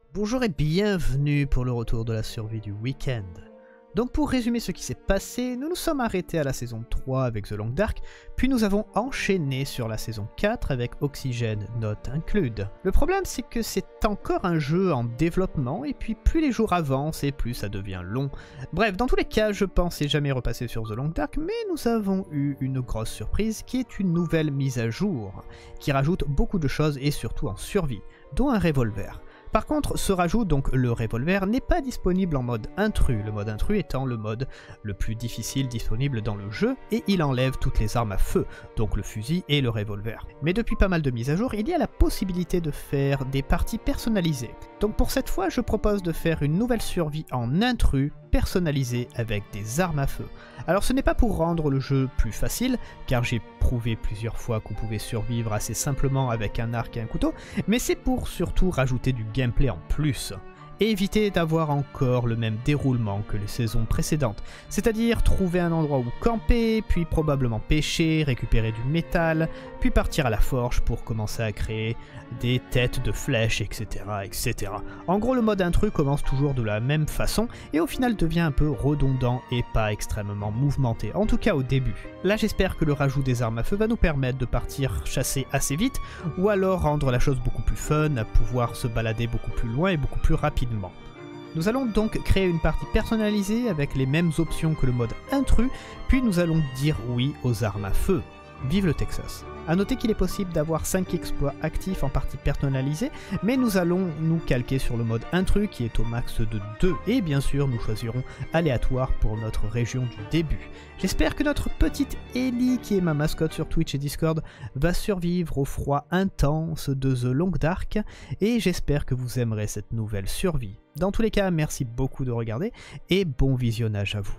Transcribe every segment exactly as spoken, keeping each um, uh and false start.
Bonjour et bienvenue pour le retour de la survie du week-end. Donc pour résumer ce qui s'est passé, nous nous sommes arrêtés à la saison trois avec The Long Dark, puis nous avons enchaîné sur la saison quatre avec Oxygen Not Included. Le problème c'est que c'est encore un jeu en développement et puis plus les jours avancent et plus ça devient long. Bref, dans tous les cas, je pensais jamais repasser sur The Long Dark, mais nous avons eu une grosse surprise qui est une nouvelle mise à jour, qui rajoute beaucoup de choses et surtout en survie, dont un revolver. Par contre, ce rajout, donc le revolver, n'est pas disponible en mode intrus, le mode intrus étant le mode le plus difficile disponible dans le jeu, et il enlève toutes les armes à feu, donc le fusil et le revolver. Mais depuis pas mal de mises à jour, il y a la possibilité de faire des parties personnalisées. Donc pour cette fois, je propose de faire une nouvelle survie en intrus, personnalisée avec des armes à feu. Alors ce n'est pas pour rendre le jeu plus facile, car j'ai prouvé plusieurs fois qu'on pouvait survivre assez simplement avec un arc et un couteau, mais c'est pour surtout rajouter du gameplay en plus, et éviter d'avoir encore le même déroulement que les saisons précédentes, c'est-à-dire trouver un endroit où camper, puis probablement pêcher, récupérer du métal, puis partir à la forge pour commencer à créer des têtes de flèches, et cetera, et cetera. En gros, le mode intrus commence toujours de la même façon, et au final devient un peu redondant et pas extrêmement mouvementé, en tout cas au début. Là j'espère que le rajout des armes à feu va nous permettre de partir chasser assez vite, ou alors rendre la chose beaucoup plus fun, à pouvoir se balader beaucoup plus loin et beaucoup plus rapidement. Nous allons donc créer une partie personnalisée avec les mêmes options que le mode intrus, puis nous allons dire oui aux armes à feu. Vive le Texas. A noter qu'il est possible d'avoir cinq exploits actifs en partie personnalisée, mais nous allons nous calquer sur le mode intrus qui est au max de deux, et bien sûr nous choisirons aléatoire pour notre région du début. J'espère que notre petite Ellie, qui est ma mascotte sur Twitch et Discord, va survivre au froid intense de The Long Dark, et j'espère que vous aimerez cette nouvelle survie. Dans tous les cas, merci beaucoup de regarder, et bon visionnage à vous.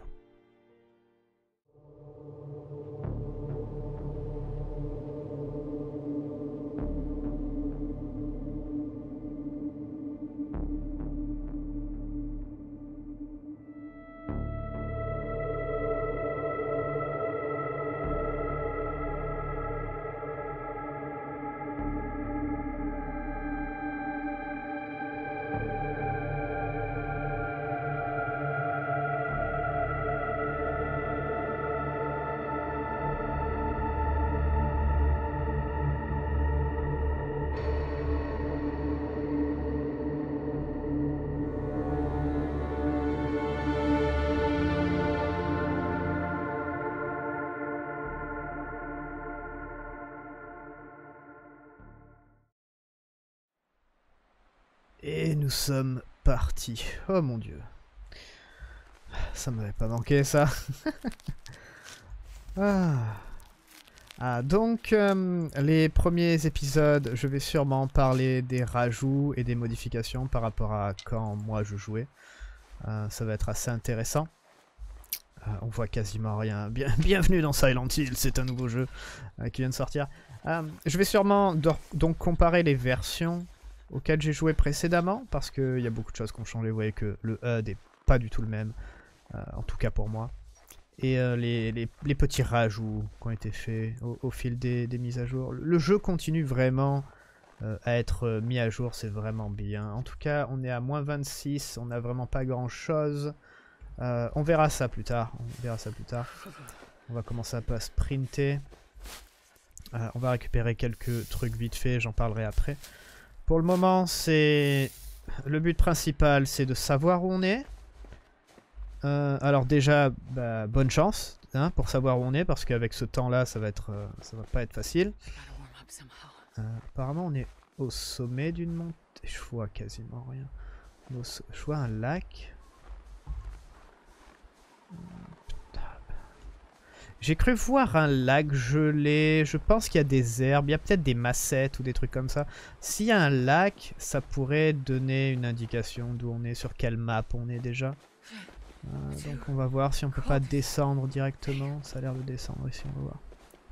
Et nous sommes partis. Oh mon dieu. Ça m'avait pas manqué ça. ah. ah, donc euh, les premiers épisodes, je vais sûrement parler des rajouts et des modifications par rapport à quand moi je jouais. Euh, ça va être assez intéressant. Euh, on voit quasiment rien. Bien, bienvenue dans Silent Hill, c'est un nouveau jeu euh, qui vient de sortir. Euh, je vais sûrement donc comparer les versions auquel j'ai joué précédemment, parce qu'il y a beaucoup de choses qui ont changé. Vous voyez que le H U D n'est pas du tout le même, euh, en tout cas pour moi. Et euh, les, les, les petits rajouts qui ont été faits au, au fil des, des mises à jour. Le jeu continue vraiment euh, à être euh, mis à jour, c'est vraiment bien. En tout cas, on est à moins vingt-six, on n'a vraiment pas grand chose. Euh, on verra ça plus tard, on verra ça plus tard. On va commencer un peu à sprinter. Euh, on va récupérer quelques trucs vite fait, j'en parlerai après. Pour le moment, c'est le but principal, c'est de savoir où on est. Euh, alors déjà, bah, bonne chance hein, pour savoir où on est, parce qu'avec ce temps-là, ça va être, euh, ça va pas être facile. Euh, apparemment, on est au sommet d'une montée. Je vois quasiment rien. Je vois un lac. J'ai cru voir un lac gelé, je pense qu'il y a des herbes, il y a peut-être des massettes ou des trucs comme ça. S'il y a un lac, ça pourrait donner une indication d'où on est, sur quelle map on est déjà. Euh, donc on va voir si on peut pas descendre directement, ça a l'air de descendre ici, on va voir.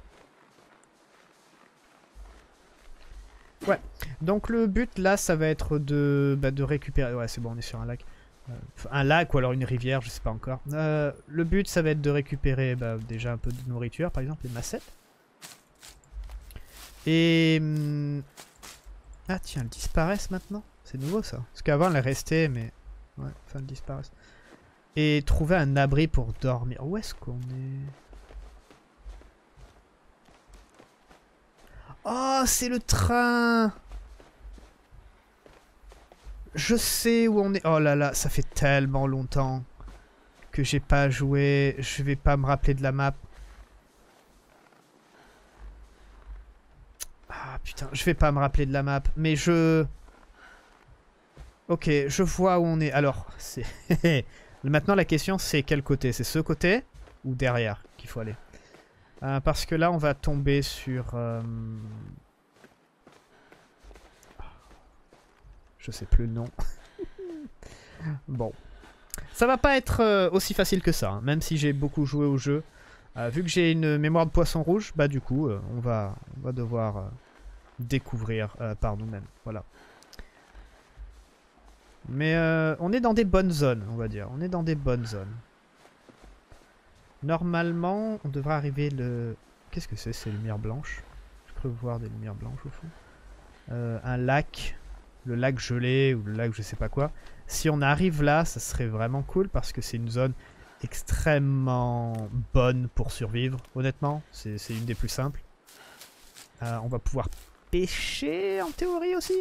Ouais, donc le but là ça va être de, bah, de récupérer, ouais c'est bon on est sur un lac. Un lac ou alors une rivière, je sais pas encore. Euh, le but, ça va être de récupérer bah, déjà un peu de nourriture, par exemple les massettes. Et... Ah tiens, elles disparaissent maintenant. C'est nouveau ça. Parce qu'avant elle est restée, mais... Ouais, enfin elle disparaît. Et trouver un abri pour dormir. Où est-ce qu'on est? Oh, c'est le train! Je sais où on est. Oh là là, ça fait tellement longtemps que j'ai pas joué. Je vais pas me rappeler de la map. Ah putain, je vais pas me rappeler de la map. Mais je... Ok, je vois où on est. Alors, c'est... Maintenant la question c'est quel côté? C'est ce côté ou derrière qu'il faut aller? euh, Parce que là on va tomber sur... Euh... Je sais plus le nom. Bon. Ça va pas être euh, aussi facile que ça, hein, même si j'ai beaucoup joué au jeu. Euh, vu que j'ai une mémoire de poisson rouge, bah du coup, euh, on, va, on va devoir euh, découvrir euh, par nous-mêmes. Voilà. Mais euh, on est dans des bonnes zones, on va dire. On est dans des bonnes zones. Normalement, on devrait arriver le... Qu'est-ce que c'est ces lumières blanches? Je peux voir des lumières blanches au fond. Euh, un lac. Le lac gelé ou le lac je sais pas quoi. Si on arrive là, ça serait vraiment cool parce que c'est une zone extrêmement bonne pour survivre, honnêtement. C'est une des plus simples. Euh, on va pouvoir pêcher en théorie aussi.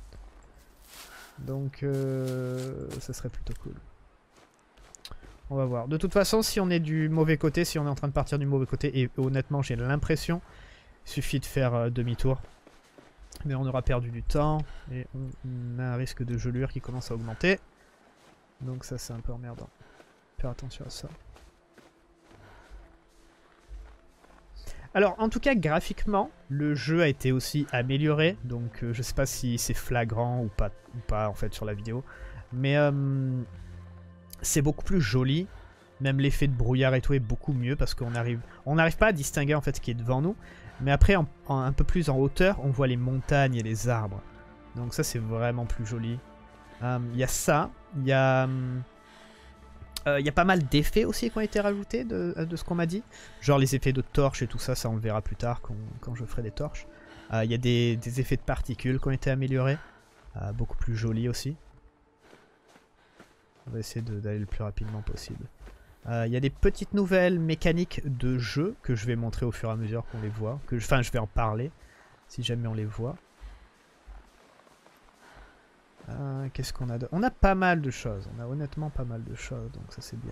Donc euh, ça serait plutôt cool. On va voir. De toute façon, si on est du mauvais côté, si on est en train de partir du mauvais côté, et honnêtement j'ai l'impression, il suffit de faire euh, demi-tour. Mais on aura perdu du temps et on a un risque de gelure qui commence à augmenter. Donc ça c'est un peu emmerdant. Faire attention à ça. Alors en tout cas graphiquement, le jeu a été aussi amélioré. Donc euh, je sais pas si c'est flagrant ou pas, ou pas en fait sur la vidéo. Mais euh, c'est beaucoup plus joli. Même l'effet de brouillard et tout est beaucoup mieux parce qu'on arrive, on n'arrive pas à distinguer en fait ce qui est devant nous. Mais après, en, en, un peu plus en hauteur, on voit les montagnes et les arbres. Donc ça, c'est vraiment plus joli. Il euh, y a ça. Il y a... Il euh, y a pas mal d'effets aussi qui ont été rajoutés de, de ce qu'on m'a dit. Genre les effets de torches et tout ça, ça on le verra plus tard quand, quand je ferai des torches. Il euh, y a des, des effets de particules qui ont été améliorés. Euh, beaucoup plus jolis aussi. On va essayer d'aller le plus rapidement possible. Il euh, y a des petites nouvelles mécaniques de jeu que je vais montrer au fur et à mesure qu'on les voit. Que, enfin, je vais en parler si jamais on les voit. Euh, Qu'est-ce qu'on a de... On a pas mal de choses. On a honnêtement pas mal de choses, donc ça c'est bien.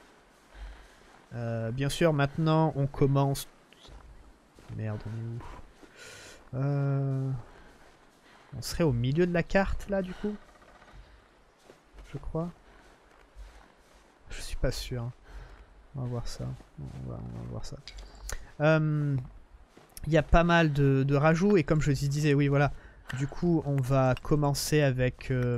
Euh, bien sûr, maintenant on commence... Merde, on est où? euh... On serait au milieu de la carte là, du coup? Je crois. Je suis pas sûr. On va voir ça. On va, on va voir ça. Il euh, y a pas mal de, de rajouts et comme je disais, oui voilà. Du coup, on va commencer avec... Euh...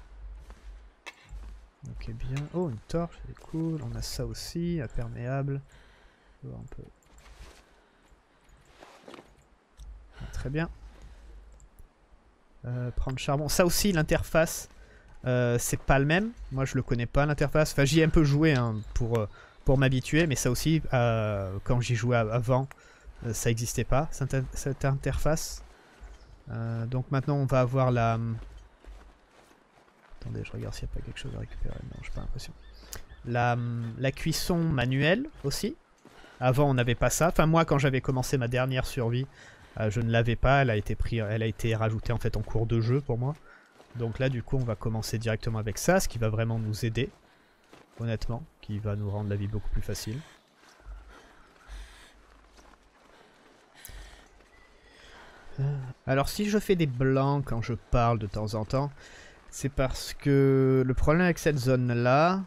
Ok, bien. Oh, une torche, c'est cool. On a ça aussi, imperméable. On va voir un peu. Ah, très bien. Euh, prendre charbon. Ça aussi, l'interface, euh, c'est pas le même. Moi, je le connais pas, l'interface. Enfin, j'y ai un peu joué hein, pour... Euh, pour m'habituer, mais ça aussi, euh, quand j'y jouais avant, euh, ça n'existait pas, cette, cette interface. Euh, donc maintenant, on va avoir la... Attendez, je regarde s'il n'y a pas quelque chose à récupérer. Non, j'ai pas l'impression. La, la cuisson manuelle aussi. Avant, on n'avait pas ça. Enfin, moi, quand j'avais commencé ma dernière survie, euh, je ne l'avais pas. Elle a été pris, elle a été rajoutée en fait en cours de jeu pour moi. Donc là, du coup, on va commencer directement avec ça, ce qui va vraiment nous aider. Honnêtement, qui va nous rendre la vie beaucoup plus facile. Alors si je fais des blancs quand je parle de temps en temps, c'est parce que le problème avec cette zone-là,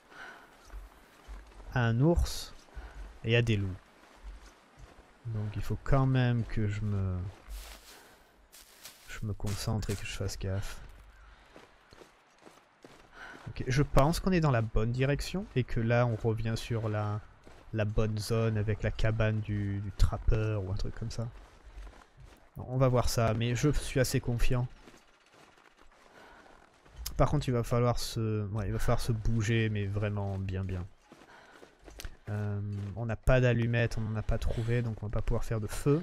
un ours et il y a des loups. Donc il faut quand même que je me, je me concentre et que je fasse gaffe. Okay, je pense qu'on est dans la bonne direction et que là on revient sur la, la bonne zone avec la cabane du, du trappeur ou un truc comme ça. On va voir ça, mais je suis assez confiant. Par contre il va falloir se, ouais, il va falloir se bouger, mais vraiment bien bien. Euh, on n'a pas d'allumettes, on n'en a pas trouvé, donc on va pas pouvoir faire de feu.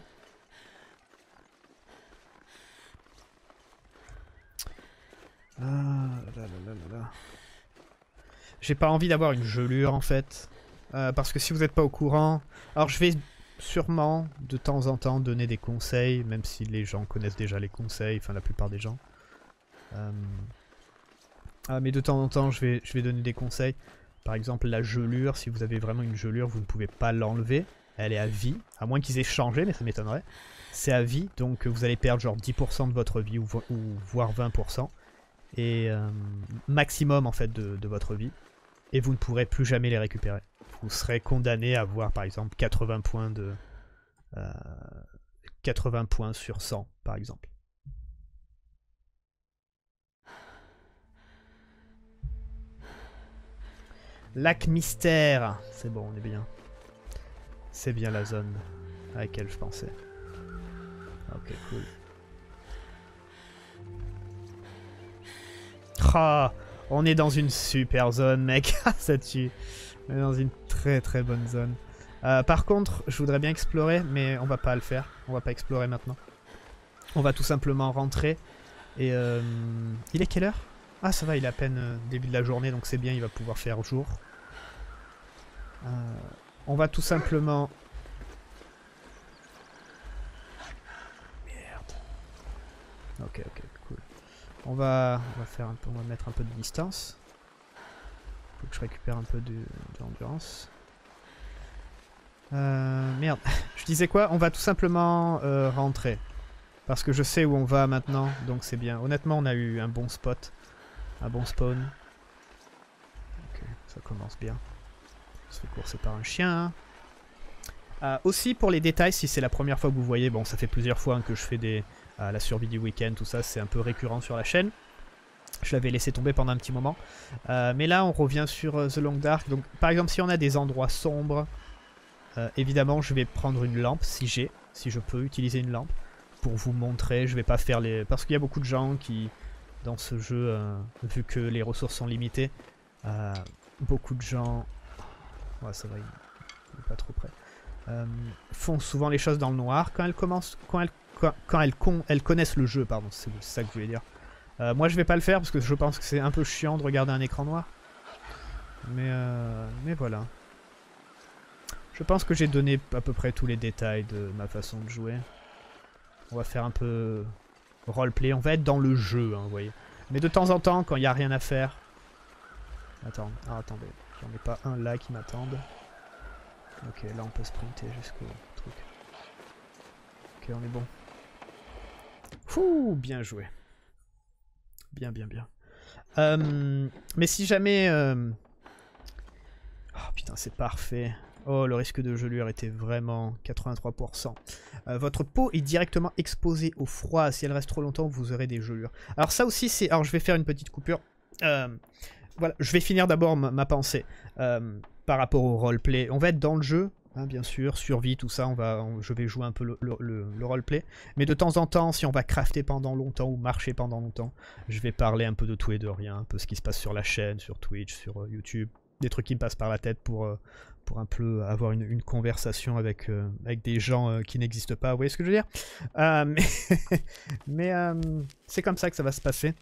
là là là là. J'ai pas envie d'avoir une gelure en fait. Euh, parce que si vous n'êtes pas au courant... Alors je vais sûrement de temps en temps donner des conseils, même si les gens connaissent déjà les conseils, enfin la plupart des gens. Euh... Ah, mais de temps en temps je vais, je vais donner des conseils. Par exemple la gelure, si vous avez vraiment une gelure, vous ne pouvez pas l'enlever. Elle est à vie, à moins qu'ils aient changé, mais ça m'étonnerait. C'est à vie, donc vous allez perdre genre dix pour cent de votre vie, ou, ou voire vingt pour cent. Et euh, maximum en fait de, de votre vie. Et vous ne pourrez plus jamais les récupérer. Vous serez condamné à avoir par exemple quatre-vingts points de euh, quatre-vingts points sur cent par exemple. Lac Mystère, c'est bon, on est bien. C'est bien la zone à laquelle je pensais. Ok, cool. Ah, on est dans une super zone, mec. Ça tue. On est dans une très très bonne zone. Euh, par contre, je voudrais bien explorer, mais on va pas le faire. On va pas explorer maintenant. On va tout simplement rentrer. Et euh, il est quelle heure? Ah, ça va, il est à peine euh, début de la journée, donc c'est bien, il va pouvoir faire jour. Euh, on va tout simplement... Merde. Ok, ok, cool. On va, on va faire un peu, on va mettre un peu de distance. Faut que je récupère un peu de, de l'endurance. Euh, merde. Je disais quoi? On va tout simplement euh, rentrer. Parce que je sais où on va maintenant, donc c'est bien. Honnêtement, on a eu un bon spot. Un bon spawn. Ok, ça commence bien. On se fait courser par un chien. Hein. Euh, aussi, pour les détails, si c'est la première fois que vous voyez, bon, ça fait plusieurs fois hein, que je fais des, euh, la survie du week-end, tout ça, c'est un peu récurrent sur la chaîne. Je l'avais laissé tomber pendant un petit moment. Euh, mais là, on revient sur uh, The Long Dark. Donc, par exemple, si on a des endroits sombres, euh, évidemment, je vais prendre une lampe, si j'ai, si je peux utiliser une lampe, pour vous montrer. Je vais pas faire les... Parce qu'il y a beaucoup de gens qui, dans ce jeu, euh, vu que les ressources sont limitées, euh, beaucoup de gens... Ouais, ça va, il n'est pas trop près. Euh, font souvent les choses dans le noir. Quand elles commencent... Quand elles, quand, quand elles, con, elles connaissent le jeu, pardon, c'est ça que je voulais dire. Euh, moi je vais pas le faire parce que je pense que c'est un peu chiant de regarder un écran noir. Mais, euh, mais voilà. Je pense que j'ai donné à peu près tous les détails de ma façon de jouer. On va faire un peu roleplay. On va être dans le jeu, hein, vous voyez. Mais de temps en temps, quand il n'y a rien à faire... Attends, ah, attendez. J'en ai pas un là qui m'attende. Ok, là on peut sprinter jusqu'au truc. Ok, on est bon. Fouh, bien joué. Bien, bien, bien. Euh, mais si jamais... Euh... Oh putain, c'est parfait. Oh, le risque de gelure était vraiment quatre-vingt-trois pour cent. Euh, votre peau est directement exposée au froid. Si elle reste trop longtemps, vous aurez des gelures. Alors ça aussi, c'est... Alors je vais faire une petite coupure. Euh, voilà, je vais finir d'abord ma, ma pensée euh, par rapport au roleplay. On va être dans le jeu. Hein, bien sûr, survie, tout ça, on va, on, je vais jouer un peu le, le, le, le roleplay. Mais de temps en temps, si on va crafter pendant longtemps ou marcher pendant longtemps, je vais parler un peu de tout et de rien, un peu ce qui se passe sur la chaîne, sur Twitch, sur euh, YouTube, des trucs qui me passent par la tête pour, euh, pour un peu avoir une, une conversation avec, euh, avec des gens euh, qui n'existent pas, vous voyez ce que je veux dire? euh, Mais, mais euh, c'est comme ça que ça va se passer.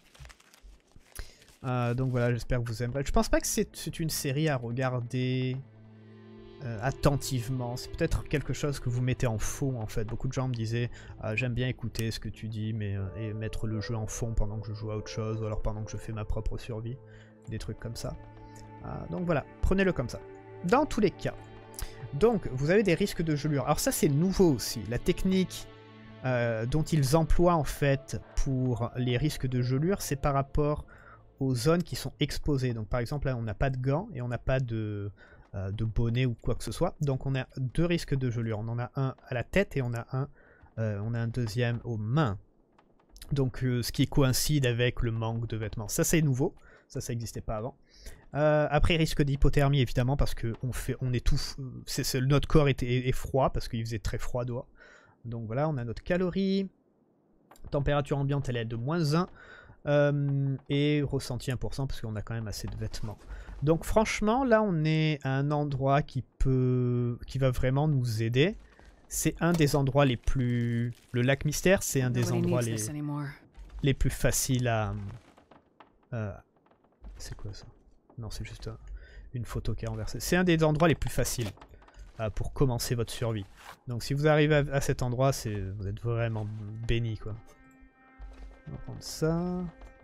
Euh, donc voilà, j'espère que vous aimerez. Je pense pas que c'est une série à regarder... Euh, attentivement, c'est peut-être quelque chose que vous mettez en fond en fait. Beaucoup de gens me disaient ah, j'aime bien écouter ce que tu dis mais euh, et mettre le jeu en fond pendant que je joue à autre chose ou alors pendant que je fais ma propre survie, des trucs comme ça. Euh, donc voilà, prenez-le comme ça. Dans tous les cas, donc vous avez des risques de gelure. Alors ça c'est nouveau aussi, la technique euh, dont ils emploient en fait pour les risques de gelure, c'est par rapport aux zones qui sont exposées. Donc par exemple là on n'a pas de gants et on n'a pas de Euh, de bonnet ou quoi que ce soit. Donc on a deux risques de gelure. On en a un à la tête et on a un, euh, on a un deuxième aux mains. Donc euh, ce qui coïncide avec le manque de vêtements. Ça c'est nouveau. Ça, ça n'existait pas avant. Euh, après risque d'hypothermie évidemment parce que on fait, on étouffe. C'est, c'est, notre corps est, est, est froid parce qu'il faisait très froid dehors. Donc voilà, on a notre calorie. Température ambiante elle est de moins un. Euh, et ressenti un pour cent parce qu'on a quand même assez de vêtements. Donc franchement là on est à un endroit qui peut, qui va vraiment nous aider. C'est un des endroits les plus... Le lac Mystère c'est un des endroits les, les plus faciles à, euh, C'est quoi ça? Non, c'est juste un, une photo qui est renversée. C'est un des endroits les plus faciles euh, pour commencer votre survie. Donc si vous arrivez à, à cet endroit, c'est vous êtes vraiment béni, quoi. On va prendre ça.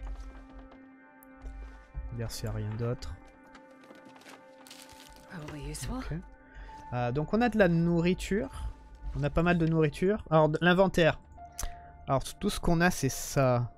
Regarde s'il n'y a rien d'autre. Okay. Euh, donc on a de la nourriture. On a pas mal de nourriture. Alors l'inventaire. Alors tout ce qu'on a c'est ça.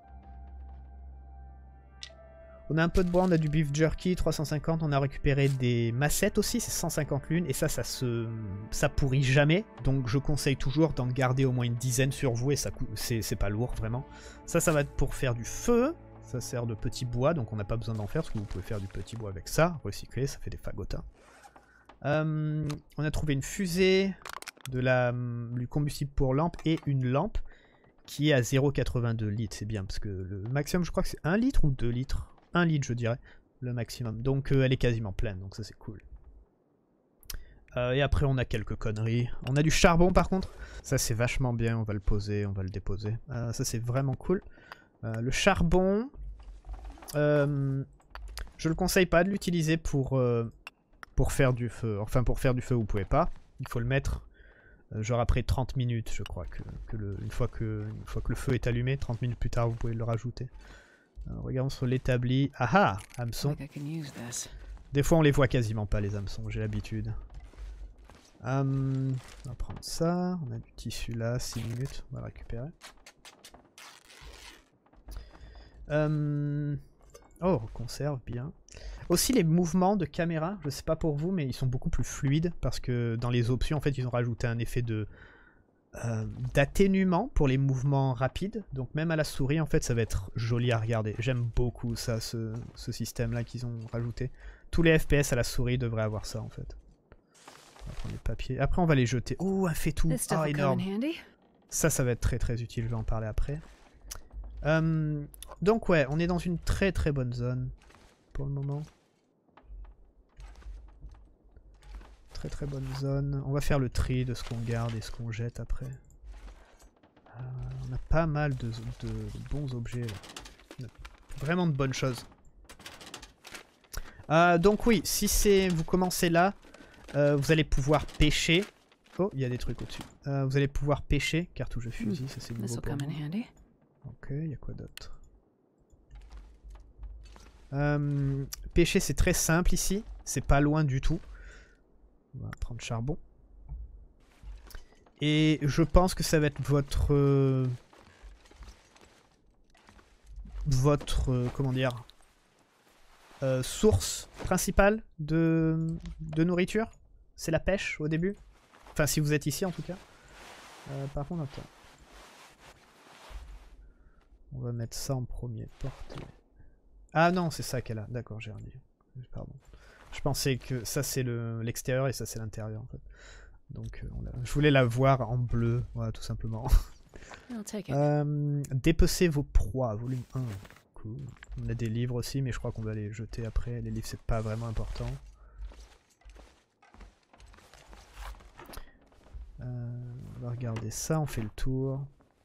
On a un peu de bois, on a du beef jerky, trois cent cinquante. On a récupéré des massettes aussi, c'est cent cinquante lunes. Et ça, ça se, ça pourrit jamais. Donc je conseille toujours d'en garder au moins une dizaine sur vous. Et ça c'est pas lourd vraiment. Ça, ça va être pour faire du feu. Ça sert de petit bois, donc on n'a pas besoin d'en faire parce que vous pouvez faire du petit bois avec ça. Recycler, ça fait des fagotins. Euh, on a trouvé une fusée, de la, du combustible pour lampe et une lampe qui est à zéro virgule quatre-vingt-deux litres. C'est bien parce que le maximum, je crois que c'est un litre ou deux litres. un litre, je dirais, le maximum. Donc euh, elle est quasiment pleine, donc ça c'est cool. Euh, et après, on a quelques conneries. On a du charbon par contre. Ça c'est vachement bien. On va le poser, on va le déposer. Euh, ça c'est vraiment cool. Euh, le charbon, euh, je le conseille pas de l'utiliser pour. Euh, Pour faire du feu. Enfin, pour faire du feu, vous pouvez pas. Il faut le mettre, euh, genre après trente minutes, je crois. que, que le, une, fois que, une fois que le feu est allumé, trente minutes plus tard, vous pouvez le rajouter. Alors, regardons sur l'établi. Ah ah, hameçon. Des fois, on les voit quasiment pas, les hameçons. J'ai l'habitude. Um, on va prendre ça. On a du tissu là, six minutes. On va le récupérer. Um, oh, conserve, bien. Aussi les mouvements de caméra, je sais pas pour vous, mais ils sont beaucoup plus fluides parce que dans les options, en fait, ils ont rajouté un effet de euh, d'atténuement pour les mouvements rapides. Donc même à la souris, en fait, ça va être joli à regarder. J'aime beaucoup ça, ce, ce système-là qu'ils ont rajouté. Tous les F P S à la souris devraient avoir ça, en fait. On va prendre les papiers. Après, on va les jeter. Oh, un fait-tout. Oh, énorme. Ça, ça va être très très utile. Je vais en parler après. Euh, donc ouais, on est dans une très très bonne zone pour le moment. Très très bonne zone. On va faire le tri de ce qu'on garde et ce qu'on jette après. Euh, on a pas mal de, de, de bons objets là. Vraiment de bonnes choses. Euh, donc oui, si c'est vous commencez là, euh, vous allez pouvoir pêcher. Oh, il y a des trucs au-dessus. Euh, vous allez pouvoir pêcher. Cartouche de fusil, mm. Ça c'est nouveau pour moi. Ok, il y a quoi d'autre? euh, Pêcher c'est très simple ici. C'est pas loin du tout. On va prendre charbon. Et je pense que ça va être votre... Euh, votre... Euh, comment dire euh, source principale de, de nourriture. C'est la pêche au début. Enfin, si vous êtes ici en tout cas. Euh, par contre, attends. On va mettre ça en premier. Portée. Ah non, c'est ça qu'elle a. D'accord, j'ai rien dit. Pardon. Je pensais que ça c'est l'extérieur le, et ça c'est l'intérieur en fait. Donc euh, on a... je voulais la voir en bleu, voilà tout simplement. euh, Dépecez vos proies, volume un. Cool. On a des livres aussi, mais je crois qu'on va les jeter après. Les livres c'est pas vraiment important. Euh, on va regarder ça, on fait le tour.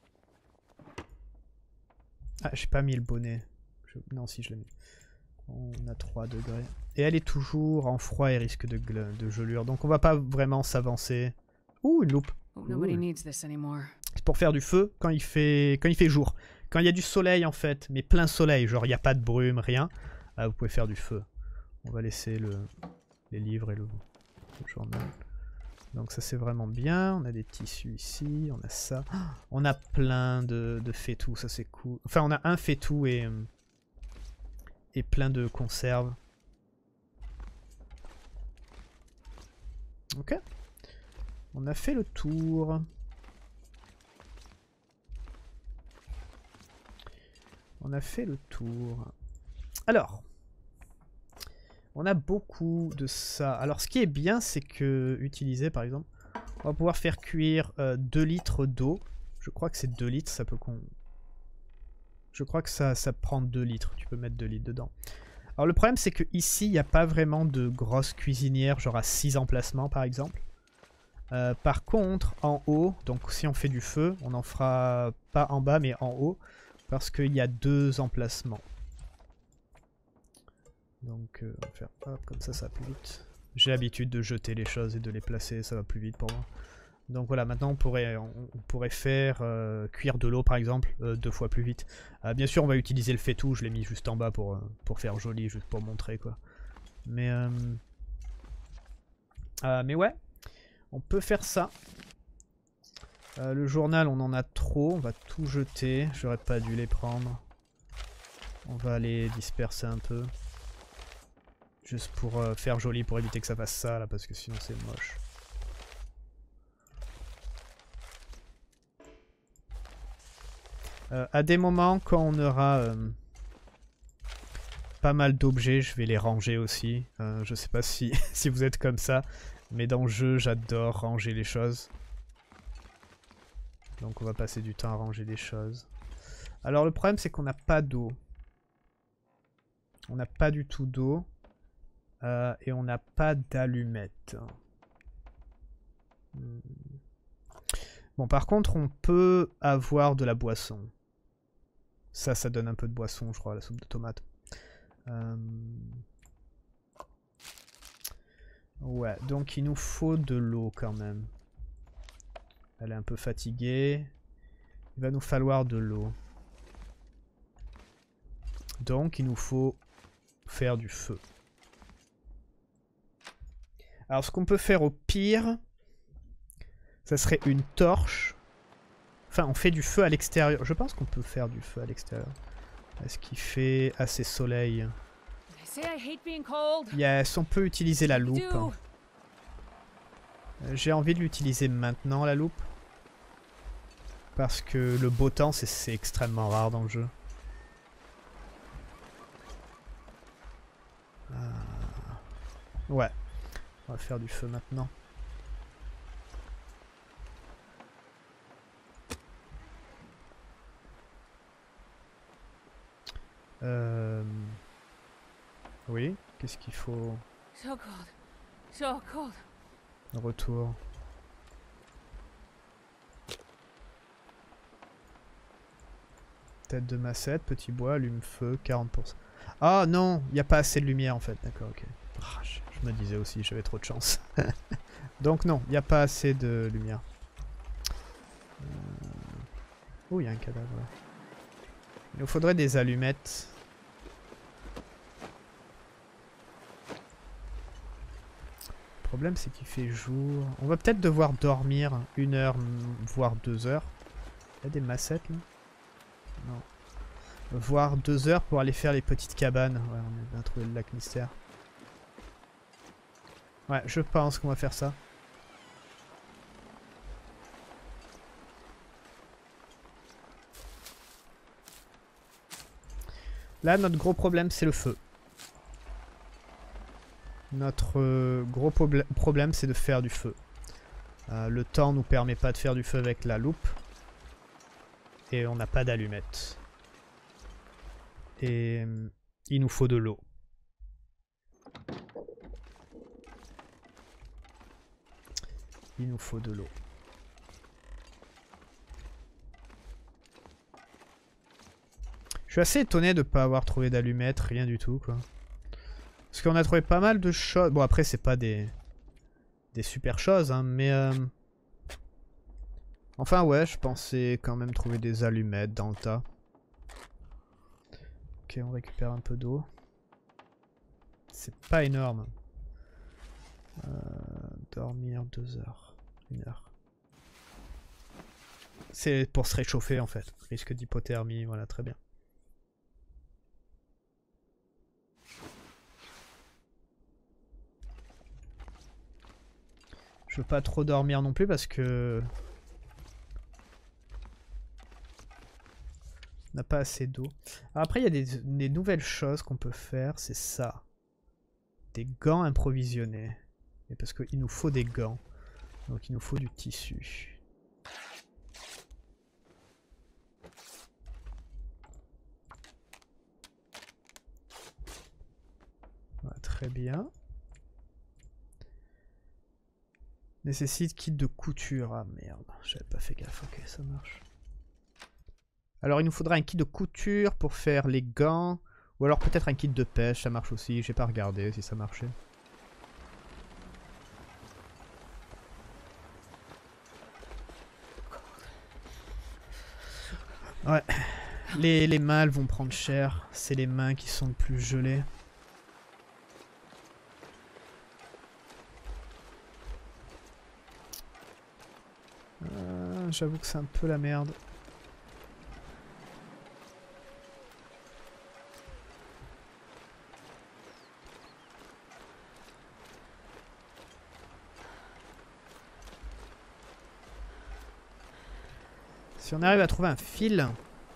Ah, j'ai pas mis le bonnet. Je... Non, si je l'ai mis. On a trois degrés. Et elle est toujours en froid et risque de, de gelure. Donc on va pas vraiment s'avancer. Ouh, une loupe. C'est pour faire du feu quand il fait quand il fait jour. Quand il y a du soleil en fait, mais plein soleil, genre il n'y a pas de brume, rien, ah, vous pouvez faire du feu. On va laisser le, les livres et le, le journal. Donc ça c'est vraiment bien. On a des tissus ici, on a ça. On a plein de, de faitout, ça c'est cool. Enfin on a un faitout et... et plein de conserves. Ok. On a fait le tour. On a fait le tour. Alors. On a beaucoup de ça. Alors ce qui est bien, c'est que utiliser par exemple, on va pouvoir faire cuire euh, deux litres d'eau. Je crois que c'est deux litres, ça peut qu'on... Je crois que ça, ça prend deux litres. Tu peux mettre deux litres dedans. Alors le problème c'est que ici il n'y a pas vraiment de grosses cuisinières, genre à six emplacements par exemple. Euh, par contre en haut, donc si on fait du feu, on n'en fera pas en bas mais en haut. Parce qu'il y a deux emplacements. Donc euh, on va faire hop, comme ça, ça va plus vite. J'ai l'habitude de jeter les choses et de les placer, ça va plus vite pour moi. Donc voilà, maintenant on pourrait, on, on pourrait faire euh, cuire de l'eau par exemple, euh, deux fois plus vite. Euh, bien sûr on va utiliser le faitout, je l'ai mis juste en bas pour, euh, pour faire joli, juste pour montrer quoi. Mais, euh, euh, mais ouais, on peut faire ça. Euh, le journal on en a trop, on va tout jeter, j'aurais pas dû les prendre. On va les disperser un peu. Juste pour euh, faire joli, pour éviter que ça fasse ça là, parce que sinon c'est moche. Euh, à des moments, quand on aura euh, pas mal d'objets, je vais les ranger aussi. Euh, je sais pas si, si vous êtes comme ça, mais dans le jeu, j'adore ranger les choses. Donc on va passer du temps à ranger des choses. Alors le problème, c'est qu'on n'a pas d'eau. On n'a pas du tout d'eau. Euh, et on n'a pas d'allumettes. Hmm. Bon, par contre, on peut avoir de la boisson. Ça, ça donne un peu de boisson, je crois, la soupe de tomate. Euh... Ouais, donc il nous faut de l'eau quand même. Elle est un peu fatiguée. Il va nous falloir de l'eau. Donc il nous faut faire du feu. Alors ce qu'on peut faire au pire, ça serait une torche. Enfin, on fait du feu à l'extérieur. Je pense qu'on peut faire du feu à l'extérieur. Est-ce qu'il fait assez soleil? Yes, on peut utiliser la loupe. J'ai envie de l'utiliser maintenant, la loupe. Parce que le beau temps, c'est extrêmement rare dans le jeu. Euh... Ouais. On va faire du feu maintenant. Euh... Oui, qu'est-ce qu'il faut? So cold. So cold. Retour. Tête de massette, petit bois, allume-feu, quarante pour cent. Ah non, il n'y a pas assez de lumière en fait, d'accord, ok. Oh, je, je me disais aussi, j'avais trop de chance. Donc non, il n'y a pas assez de lumière. Euh... Oh, il y a un cadavre là. Il nous faudrait des allumettes. Le problème c'est qu'il fait jour. On va peut-être devoir dormir une heure, voire deux heures. Il y a des massettes là? Non. Voire deux heures pour aller faire les petites cabanes. Ouais, on a bien trouvé le lac mystère. Ouais, je pense qu'on va faire ça. Là, notre gros problème, c'est le feu. Notre euh, gros problème, c'est de faire du feu. Euh, le temps nous permet pas de faire du feu avec la loupe. Et on n'a pas d'allumettes. Et euh, il nous faut de l'eau. Il nous faut de l'eau. Je suis assez étonné de ne pas avoir trouvé d'allumettes, rien du tout quoi. Parce qu'on a trouvé pas mal de choses. Bon après c'est pas des des super choses hein, mais euh... enfin ouais, je pensais quand même trouver des allumettes dans le tas. Ok, on récupère un peu d'eau. C'est pas énorme. Euh, dormir deux heures, une heure. C'est pour se réchauffer en fait. Risque d'hypothermie, voilà, très bien. Je veux pas trop dormir non plus parce que on n'a pas assez d'eau. Après il y a des, des nouvelles choses qu'on peut faire, c'est ça. Des gants improvisionnés. Et parce qu'il nous faut des gants. Donc il nous faut du tissu. Voilà, très bien. Nécessite kit de couture. Ah merde, j'avais pas fait gaffe. Ok, ça marche. Alors il nous faudra un kit de couture pour faire les gants Ou alors peut-être un kit de pêche, ça marche aussi. J'ai pas regardé si ça marchait. Ouais. Les, les mâles vont prendre cher. C'est les mains qui sont le plus gelées. Euh, J'avoue que c'est un peu la merde. Si on arrive à trouver un fil...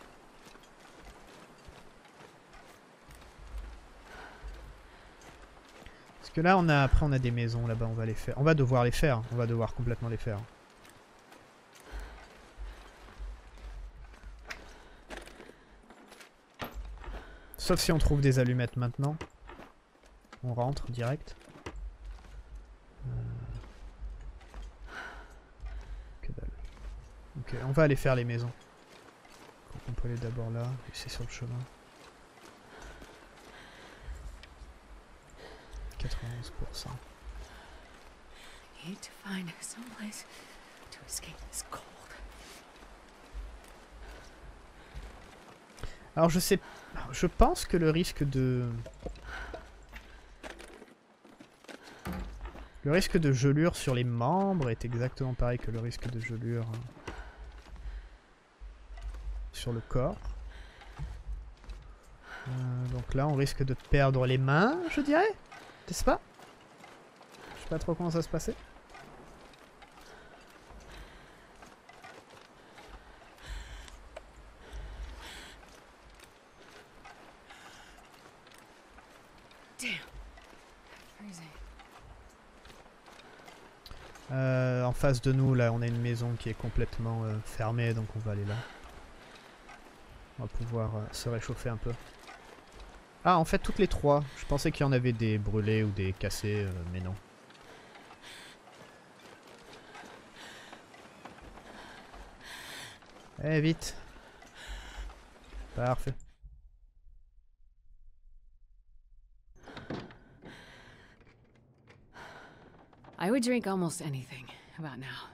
Parce que là, on a, après on a des maisons là-bas, on va les faire. On va devoir les faire, on va devoir complètement les faire. Sauf si on trouve des allumettes maintenant. On rentre direct. Euh... Que dalle. Ok, on va aller faire les maisons. Donc on peut aller d'abord là, et c'est sur le chemin. quatre-vingt-onze pour cent. Need to find someplace to escape this cold. Alors je sais, je pense que le risque de, le risque de gelure sur les membres est exactement pareil que le risque de gelure sur le corps. Euh, donc là, on risque de perdre les mains, je dirais. N'est-ce pas? Je sais pas trop comment ça se passait. Euh, en face de nous, là, on a une maison qui est complètement euh, fermée, donc on va aller là. On va pouvoir euh, se réchauffer un peu. Ah, en fait, toutes les trois. Je pensais qu'il y en avait des brûlés ou des cassés, euh, mais non. Eh, vite. Parfait. I would drink almost anything about now.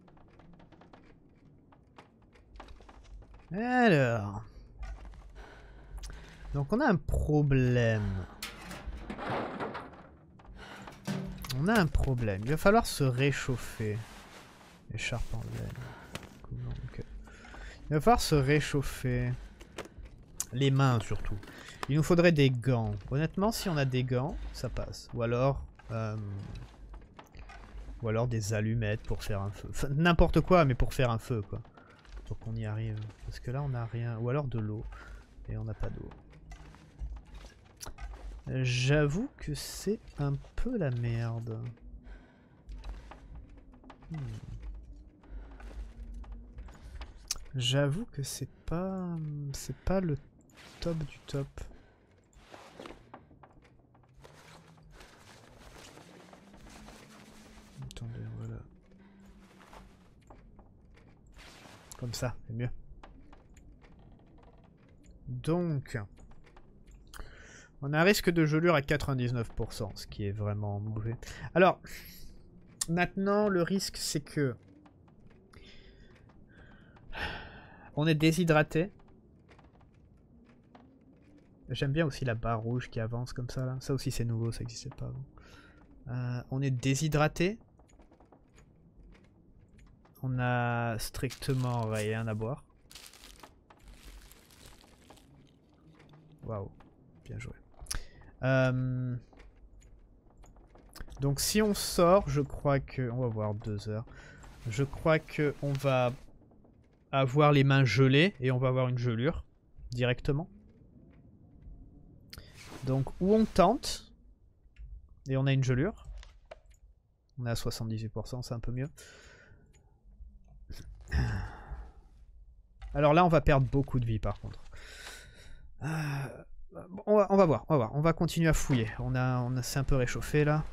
Alors. Donc on a un problème. On a un problème. Il va falloir se réchauffer. Écharpe en laine. Okay. Il va falloir se réchauffer. Les mains surtout. Il nous faudrait des gants. Honnêtement, si on a des gants, ça passe. Ou alors... Euh, ou alors des allumettes pour faire un feu. Enfin, n'importe quoi, mais pour faire un feu, quoi. Pour qu'on y arrive. Parce que là, on n'a rien. Ou alors de l'eau. Et on n'a pas d'eau. J'avoue que c'est un peu la merde. Hmm. J'avoue que c'est pas... C'est pas le top du top. Attendez, voilà. Comme ça, c'est mieux. Donc... On a un risque de gelure à quatre-vingt-dix-neuf pour cent, ce qui est vraiment mauvais. Alors, maintenant, le risque, c'est que... On est déshydraté. J'aime bien aussi la barre rouge qui avance comme ça, là. Ça aussi, c'est nouveau, ça n'existait pas avant. Euh, on est déshydraté. On a strictement rien à boire. Waouh, bien joué. Euh... Donc si on sort, je crois que... On va voir deux heures. Je crois que on va avoir les mains gelées et on va avoir une gelure directement. Donc où on tente et on a une gelure. On est à soixante-dix-huit pour cent, c'est un peu mieux. Alors là, on va perdre beaucoup de vie par contre. Euh... On va, on va voir, on va voir. On va continuer à fouiller. On a, on a, c'est un peu réchauffé là.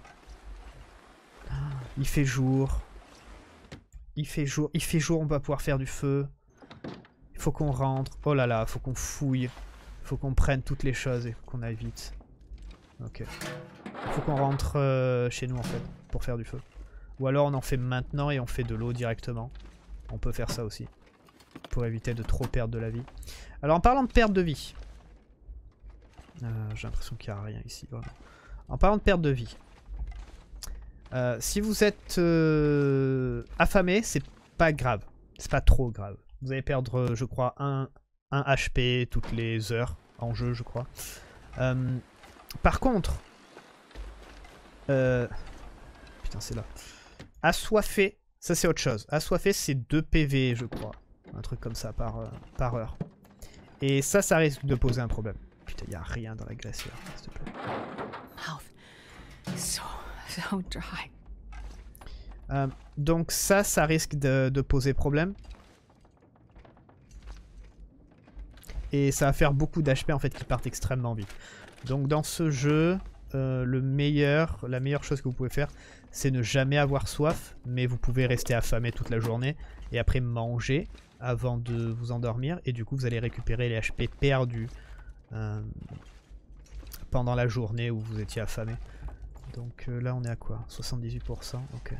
Il fait jour. Il fait jour. Il fait jour, on va pouvoir faire du feu. Il faut qu'on rentre. Oh là là, faut qu'on fouille. Faut qu'on prenne toutes les choses et qu'on aille vite. Ok. Faut qu'on rentre euh, chez nous en fait, pour faire du feu. Ou alors on en fait maintenant et on fait de l'eau directement. On peut faire ça aussi. Pour éviter de trop perdre de la vie. Alors en parlant de perte de vie. Euh, J'ai l'impression qu'il n'y a rien ici, vraiment. En parlant de perte de vie. Euh, si vous êtes euh, affamé, c'est pas grave. C'est pas trop grave. Vous allez perdre, je crois, un, un H P toutes les heures en jeu, je crois. Euh, par contre... Euh, putain, c'est là. Assoiffé, ça c'est autre chose. Assoiffé, c'est deux P V, je crois. Un truc comme ça par, euh, par heure. Et ça, ça risque de poser un problème. Putain, il n'y a rien dans la glacière, s'il te plaît. Mouth. So, so dry. Euh, donc ça, ça risque de, de poser problème. Et ça va faire beaucoup d'H P en fait qui partent extrêmement vite. Donc dans ce jeu, euh, le meilleur, la meilleure chose que vous pouvez faire, c'est ne jamais avoir soif, mais vous pouvez rester affamé toute la journée et après manger avant de vous endormir. Et du coup, vous allez récupérer les H P perdus euh, pendant la journée où vous étiez affamé. Donc euh, là, on est à quoi? soixante-dix-huit pour cent, ok.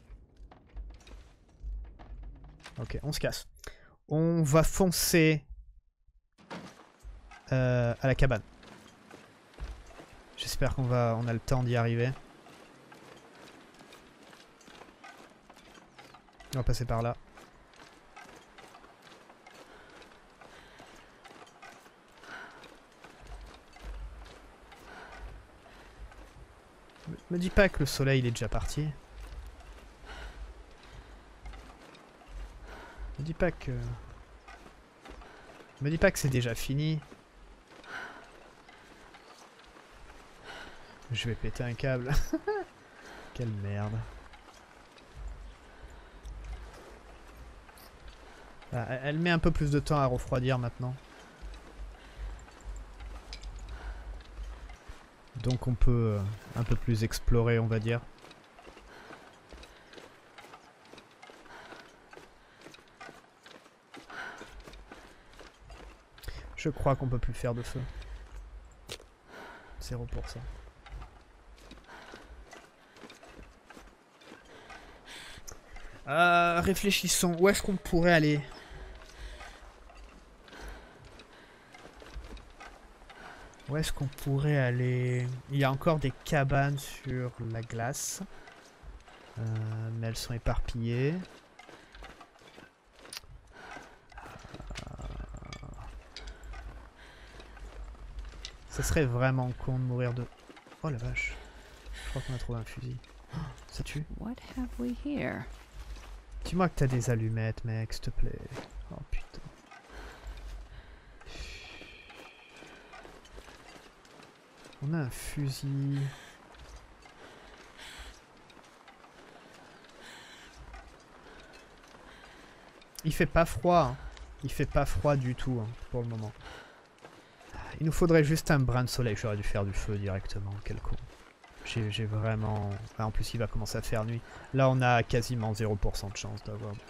Ok, on se casse. On va foncer euh, à la cabane. J'espère qu'on va, on a le temps d'y arriver. On va passer par là. Me, me dis pas que le soleil il est déjà parti. Me dis pas que... Me dis pas que c'est déjà fini. Je vais péter un câble. Quelle merde. Ah, elle met un peu plus de temps à refroidir maintenant. Donc on peut euh, un peu plus explorer, on va dire. Je crois qu'on peut plus faire de feu. zéro pour cent. Euh, réfléchissons. Où est-ce qu'on pourrait aller? Où est-ce qu'on pourrait aller? Il y a encore des cabanes sur la glace. Euh, mais elles sont éparpillées. Ça serait vraiment con de mourir de... Oh la vache. Je crois qu'on a trouvé un fusil. Oh, ça tue. What have we here? Dis-moi que t'as des allumettes, mec, s'il te plaît. Oh putain. On a un fusil. Il fait pas froid. Hein. Il fait pas froid du tout hein, pour le moment. Il nous faudrait juste un brin de soleil. J'aurais dû faire du feu directement. Quel con. J'ai vraiment... Ah, en plus, il va commencer à faire nuit. Là, on a quasiment zéro pour cent de chance d'avoir du...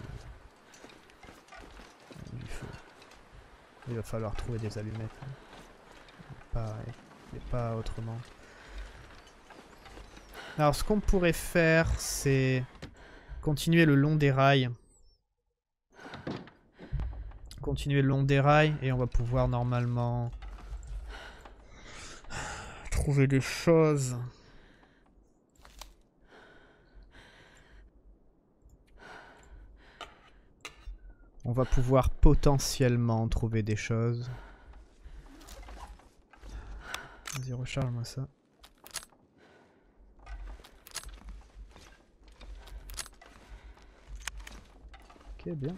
du feu. Il va falloir trouver des allumettes. Pas... Et pas autrement. Alors, ce qu'on pourrait faire, c'est continuer le long des rails. Continuer le long des rails et on va pouvoir normalement trouver des choses. On va pouvoir potentiellement trouver des choses. Vas-y, recharge-moi ça. Ok, bien.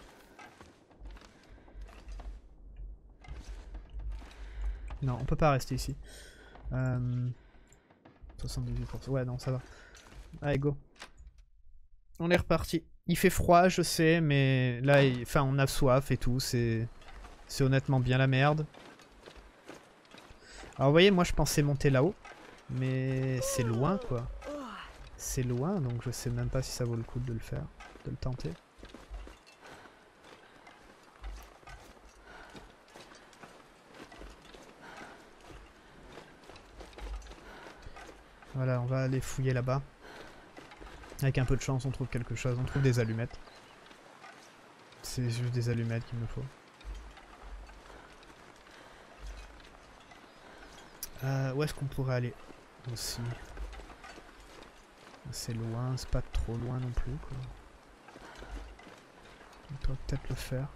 Non, on peut pas rester ici. Euh... soixante-dix-huit pour cent. Ouais, non, ça va. Allez, go. On est reparti. Il fait froid, je sais, mais là, il... enfin, on a soif et tout. C'est c'est honnêtement bien la merde. Alors, vous voyez, moi, je pensais monter là-haut. Mais c'est loin, quoi. C'est loin, donc je sais même pas si ça vaut le coup de le faire. De le tenter. Voilà, on va aller fouiller là-bas. Avec un peu de chance, on trouve quelque chose. On trouve des allumettes. C'est juste des allumettes qu'il me faut. Euh, où est-ce qu'on pourrait aller aussi? C'est loin, c'est pas trop loin non plus, quoi. On peut peut-être le faire.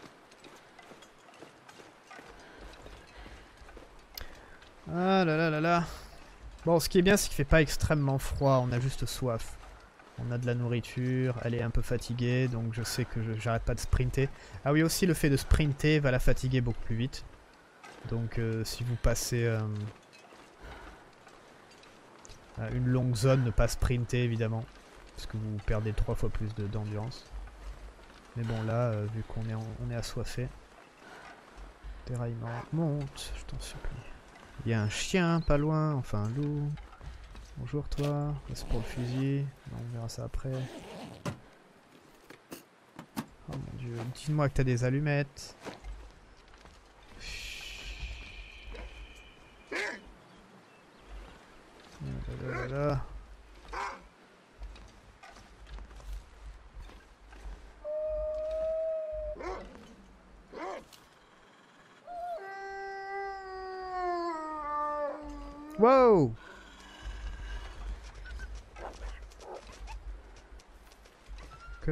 Ah là là là là. Bon, ce qui est bien, c'est qu'il fait pas extrêmement froid, on a juste soif. On a de la nourriture, elle est un peu fatiguée, donc je sais que j'arrête pas de sprinter. Ah oui, aussi le fait de sprinter va la fatiguer beaucoup plus vite. Donc euh, si vous passez euh, une longue zone, ne pas sprinter évidemment. Parce que vous perdez trois fois plus d'endurance. Mais bon là, euh, vu qu'on est, en, on est assoiffé. Déraillement, monte, je t'en supplie. Il y a un chien pas loin, enfin un loup. Bonjour toi, c'est pour le fusil. Non, on verra ça après. Oh mon dieu, dis-moi que t'as des allumettes. Là, là, là, là. Wow! Que...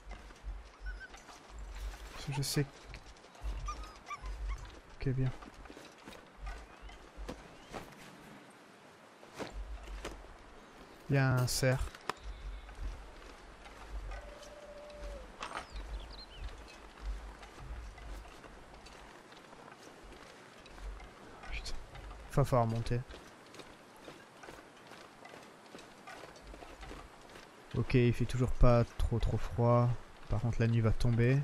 Je sais... Ok, bien. Il y a un cerf. Putain. Va falloir monter. Ok, il fait toujours pas trop trop froid. Par contre, la nuit va tomber.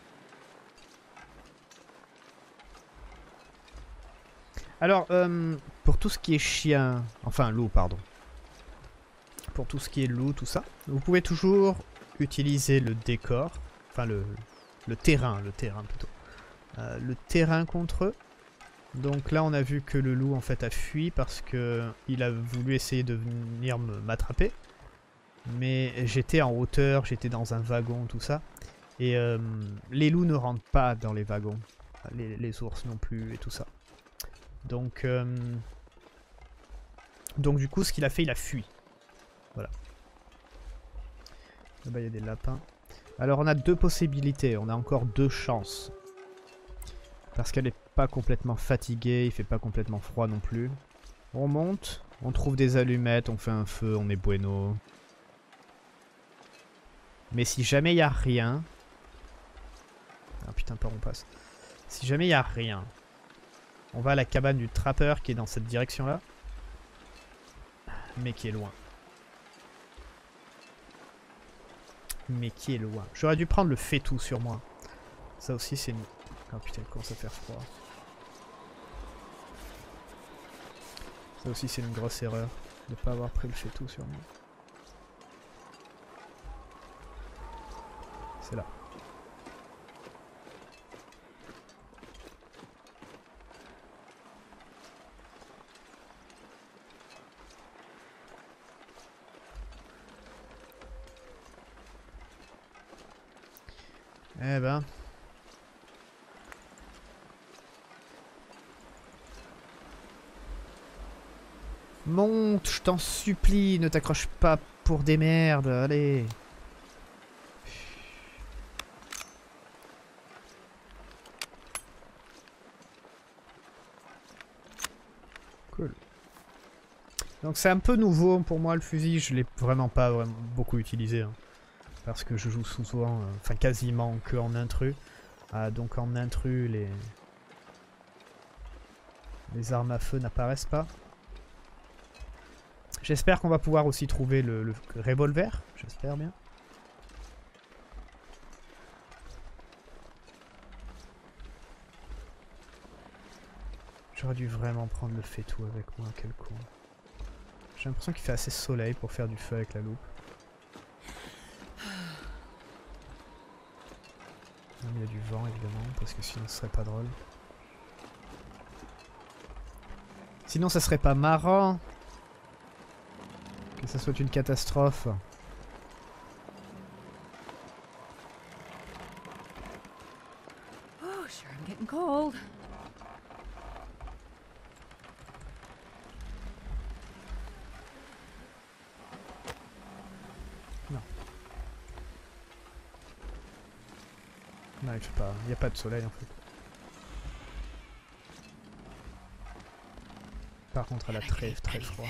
Alors, euh, pour tout ce qui est chien... Enfin, loup, pardon. Pour tout ce qui est loup, tout ça, vous pouvez toujours utiliser le décor. Enfin, le, le terrain, le terrain plutôt. Euh, le terrain contre eux. Donc là, on a vu que le loup, en fait, a fui parce que il a voulu essayer de venir m'attraper. Mais j'étais en hauteur, j'étais dans un wagon, tout ça. Et euh, les loups ne rentrent pas dans les wagons. Les, les ours non plus et tout ça. Donc, euh, donc du coup, ce qu'il a fait, il a fui. Voilà. Là-bas, il y a des lapins. Alors, on a deux possibilités. On a encore deux chances. Parce qu'elle n'est pas complètement fatiguée. Il fait pas complètement froid non plus. On monte. On trouve des allumettes. On fait un feu. On est bueno. Mais si jamais il n'y a rien... Ah putain, par où on passe. Si jamais il n'y a rien... On va à la cabane du trappeur qui est dans cette direction-là. Mais qui est loin. Mais qui est loin. J'aurais dû prendre le faitout sur moi. Ça aussi c'est une... Oh putain, il commence à faire froid. Ça aussi c'est une grosse erreur. De ne pas avoir pris le faitout sur moi. C'est là. Eh ben. Monte, je t'en supplie, ne t'accroche pas pour des merdes, allez. Cool. Donc c'est un peu nouveau pour moi le fusil, je l'ai vraiment pas vraiment beaucoup utilisé. Hein. Parce que je joue souvent, euh, enfin quasiment que en intrus. Ah, donc en intrus, les... les armes à feu n'apparaissent pas. J'espère qu'on va pouvoir aussi trouver le, le revolver. J'espère bien. J'aurais dû vraiment prendre le faitout avec moi, quel con. J'ai l'impression qu'il fait assez soleil pour faire du feu avec la loupe. Il y a du vent évidemment, parce que sinon ce serait pas drôle. Sinon ça serait pas marrant. Que ça soit une catastrophe. Oh, sure, I'm getting cold. Non. Non, il fait pas. Il n'y a pas de soleil en fait. Par contre, elle a très très froid.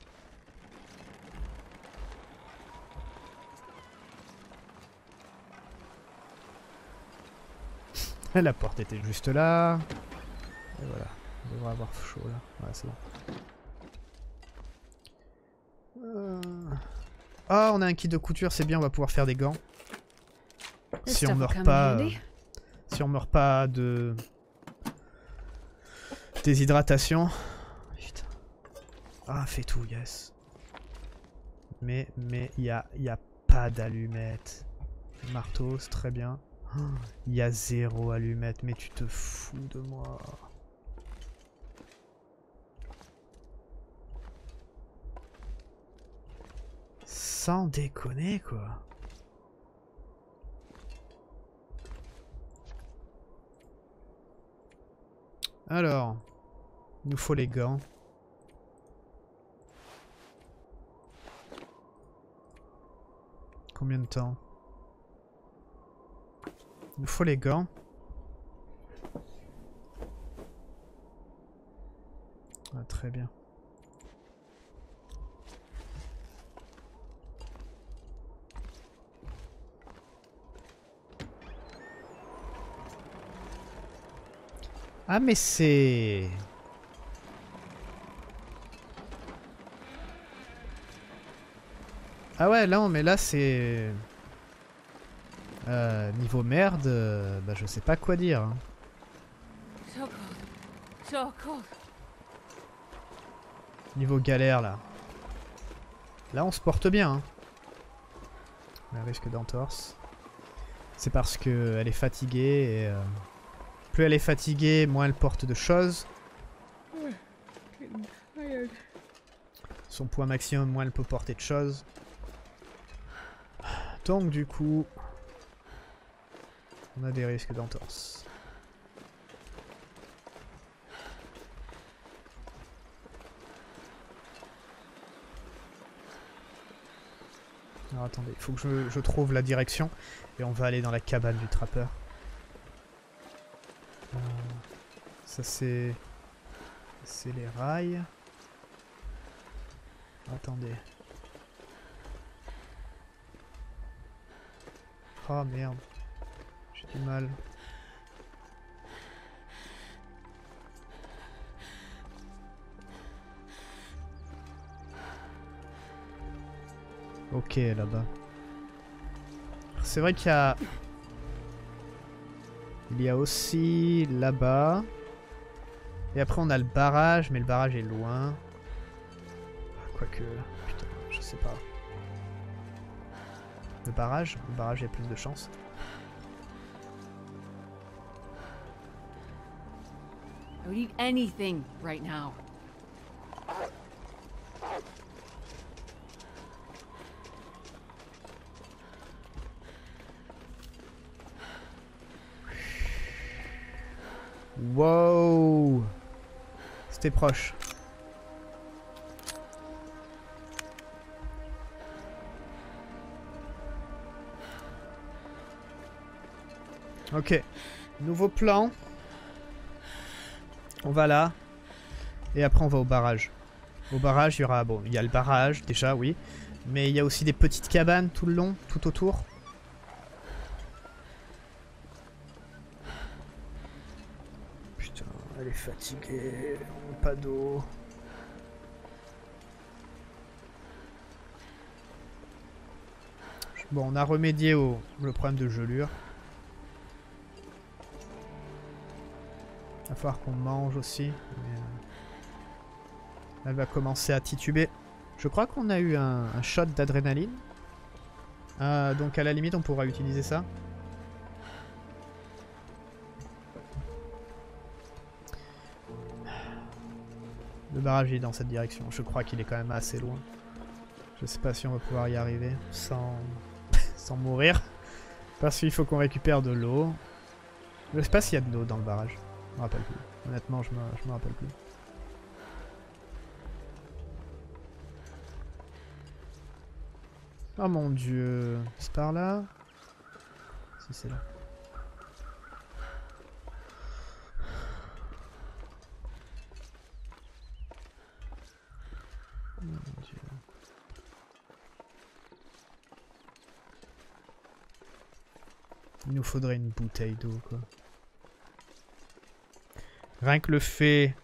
La porte était juste là. Et voilà. On devrait avoir chaud là. Voilà, c'est bon. Euh... Ah, on a un kit de couture, c'est bien, on va pouvoir faire des gants. Si on meurt pas... Euh... Si on meurt pas de... déshydratation. Putain. Ah, fais tout, yes. Mais, mais, il y a, y a pas d'allumettes. Marteau, c'est très bien. Il y a zéro allumette, mais tu te fous de moi. Sans déconner, quoi. Alors, il nous faut les gants. Combien de temps ? Il nous faut les gants. Ah, très bien. Ah mais c'est... Ah ouais, là, mais là c'est... Euh, niveau merde, euh, bah je sais pas quoi dire. Hein. So cold. So cold. Niveau galère là. Là on se porte bien. Hein. Le risque d'entorse. C'est parce que elle est fatiguée et... Euh, plus elle est fatiguée, moins elle porte de choses. Son poids maximum, moins elle peut porter de choses. Donc du coup... On a des risques d'entorse. Alors attendez, il faut que je, je trouve la direction. Et on va aller dans la cabane du trappeur. Euh, ça c'est... C'est les rails. Attendez. Oh merde. J'ai du mal. Ok, là-bas. C'est vrai qu'il y a... Il y a aussi là-bas. Et après on a le barrage, mais le barrage est loin. Quoique... Putain, je sais pas. Le barrage Le barrage, il y a plus de chance. I would eat anything right now. Wow! C'était proche. Ok. Nouveau plan. On va là. Et après on va au barrage. Au barrage, il y aura... Bon, il y a le barrage déjà, oui. Mais il y a aussi des petites cabanes tout le long, tout autour. Putain, elle est fatiguée. Pas d'eau. Bon, on a remédié au le problème de gelure. Il va falloir qu'on mange aussi. Mais... Elle va commencer à tituber. Je crois qu'on a eu un, un shot d'adrénaline. Euh, donc à la limite on pourra utiliser ça. Le barrage est dans cette direction. Je crois qu'il est quand même assez loin. Je sais pas si on va pouvoir y arriver sans, sans mourir. Parce qu'il faut qu'on récupère de l'eau. Je sais pas s'il y a de l'eau dans le barrage. Je me rappelle plus. Honnêtement, je me, je me rappelle plus. Oh mon dieu. C'est par là? Si c'est là. Oh mon dieu. Il nous faudrait une bouteille d'eau, quoi. Rien que le fait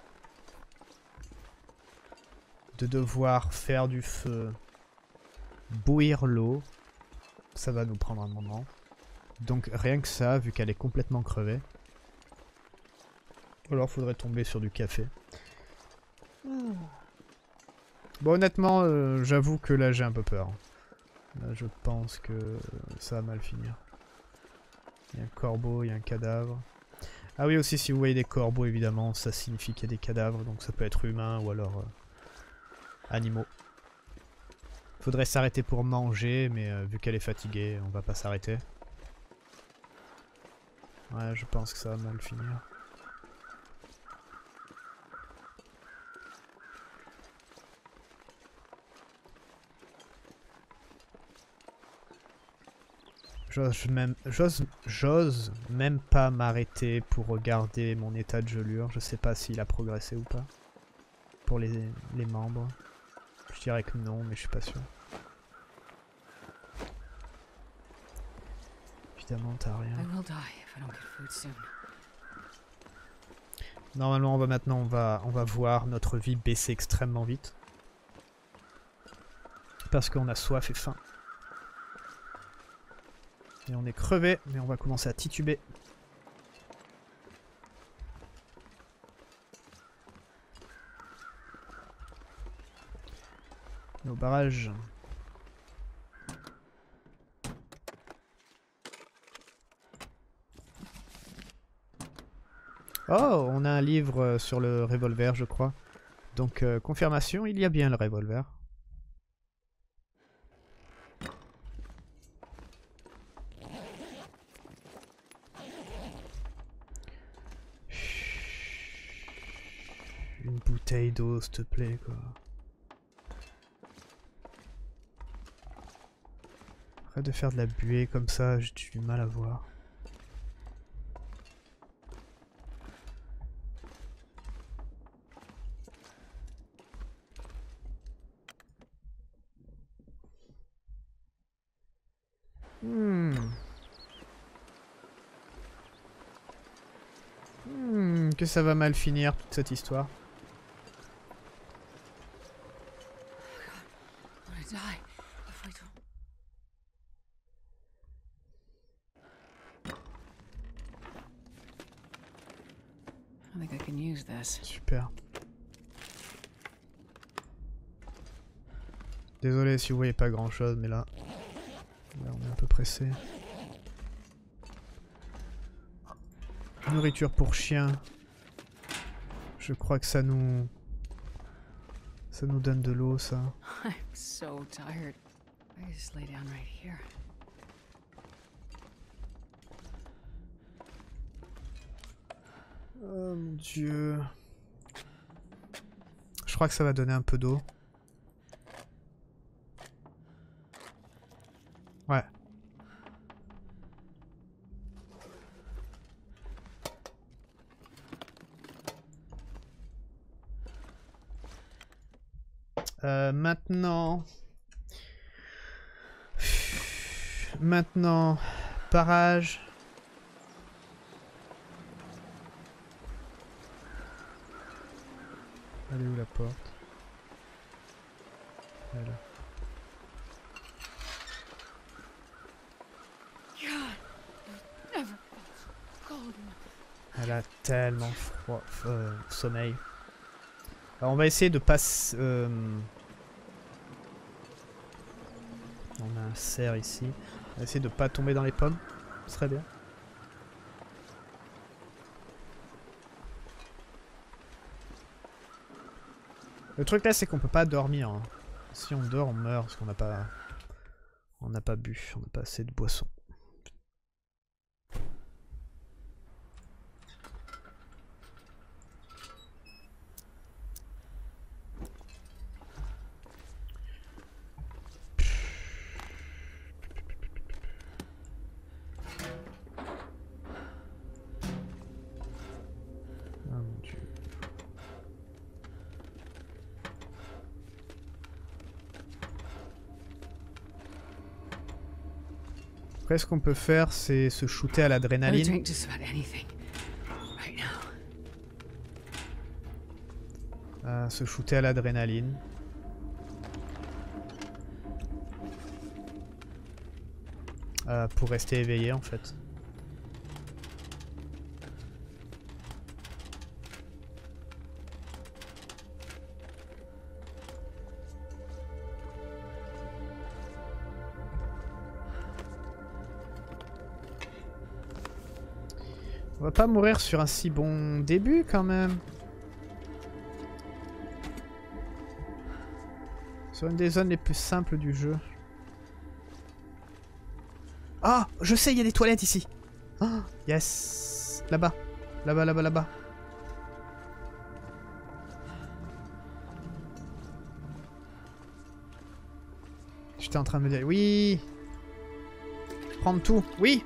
de devoir faire du feu, bouillir l'eau, ça va nous prendre un moment. Donc rien que ça, vu qu'elle est complètement crevée. Ou alors faudrait tomber sur du café. Bon, honnêtement, euh, j'avoue que là j'ai un peu peur. Là je pense que ça va mal finir. Il y a un corbeau, il y a un cadavre. Ah oui, aussi, si vous voyez des corbeaux, évidemment, ça signifie qu'il y a des cadavres. Donc ça peut être humain ou alors euh, animaux. Faudrait s'arrêter pour manger, mais euh, vu qu'elle est fatiguée, on va pas s'arrêter. Ouais, je pense que ça va mal finir. J'ose même, j'ose, j'ose même pas m'arrêter pour regarder mon état de gelure. Je sais pas s'il a progressé ou pas. Pour les, les membres. Je dirais que non, mais je suis pas sûr. Évidemment, t'as rien. Normalement, on va maintenant, on va, on va voir notre vie baisser extrêmement vite. Parce qu'on a soif et faim. Et on est crevé, mais on va commencer à tituber. Nos barrages. Oh, on a un livre sur le revolver, je crois. Donc, euh, confirmation, il y a bien le revolver. Une bouteille d'eau, s'il te plaît, quoi. Arrête de faire de la buée comme ça, j'ai du mal à voir. Hmm. Hmm, que ça va mal finir, toute cette histoire. Super. Désolé si vous voyez pas grand chose, mais là, là on est un peu pressé. Nourriture pour chien. Je crois que ça nous... Ça nous donne de l'eau, ça. I'm so tired. I just lay down right here. Oh mon dieu. Je crois que ça va donner un peu d'eau. Ouais. Euh, maintenant... Maintenant... Parage. Elle est où la porte? Elle est là. Elle a tellement froid, euh, sommeil. Alors on va essayer de pas... Euh... On a un cerf ici. On va essayer de pas tomber dans les pommes. Ce serait bien. Le truc là c'est qu'on peut pas dormir. Hein. Si on dort, on meurt parce qu'on n'a pas... On n'a pas bu, on n'a pas assez de boissons. Ah mon Dieu. Après, ce qu'on peut faire, c'est se shooter à I would l'adrénaline. drink just about anything right now. Euh, se shooter à l'adrénaline. Euh, pour rester éveillé en fait. On va pas mourir sur un si bon début quand même. Sur une des zones les plus simples du jeu. Ah, je sais, il y a des toilettes ici. Oh, yes. Là-bas. Là-bas, là-bas, là-bas. J'étais en train de me dire, oui. Prendre tout, oui.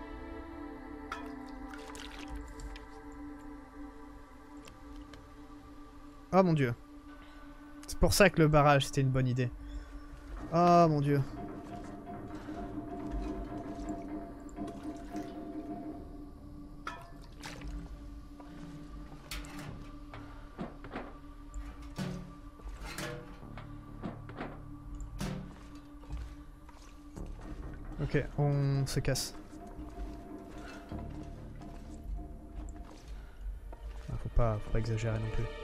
Oh mon dieu. C'est pour ça que le barrage c'était une bonne idée. Oh mon dieu. Ok, on se casse. Ah, faut pas, faut pas exagérer non plus.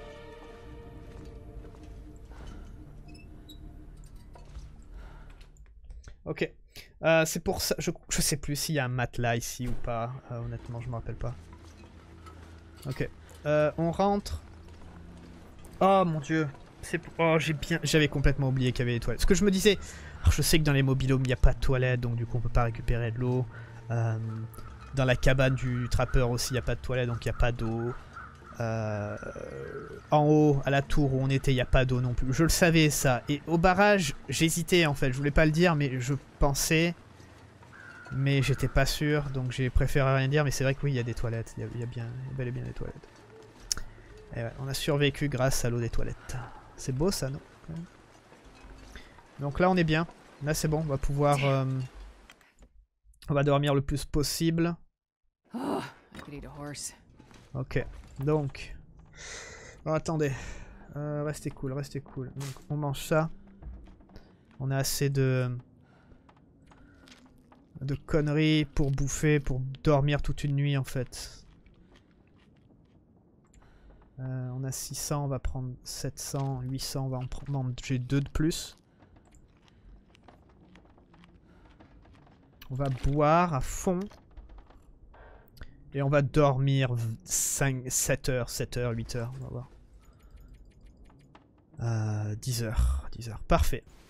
Ok, euh, c'est pour ça, je, je sais plus s'il y a un matelas ici ou pas, euh, honnêtement je me rappelle pas. Ok, euh, on rentre. Oh mon dieu, c'est oh j'ai bien, j'avais complètement oublié qu'il y avait les toilettes. Ce que je me disais, alors, je sais que dans les mobilhomes il n'y a pas de toilettes, donc du coup on peut pas récupérer de l'eau. Euh, dans la cabane du trappeur aussi il n'y a pas de toilettes, donc il n'y a pas d'eau. Euh, en haut, à la tour où on était, il n'y a pas d'eau non plus. Je le savais ça. Et au barrage, j'hésitais en fait. Je voulais pas le dire, mais je pensais. Mais j'étais pas sûr, donc j'ai préféré rien dire. Mais c'est vrai que oui, il y a des toilettes. Il y a, il y a bien, il y a bel et bien des toilettes. Et ouais, on a survécu grâce à l'eau des toilettes. C'est beau ça, non? Donc là, on est bien. Là, c'est bon. On va pouvoir. Euh, on va dormir le plus possible. Oh, I could eat a horse. Ok. Donc, oh, attendez, euh, restez cool, restez cool. Donc, on mange ça. On a assez de de conneries pour bouffer, pour dormir toute une nuit en fait. Euh, on a six cents, on va prendre sept cents, huit cents, on va en prendre. J'ai deux de plus. On va boire à fond. Et on va dormir cinq, sept heures, sept heures, huit heures, on va voir. Euh, dix heures, dix heures, parfait.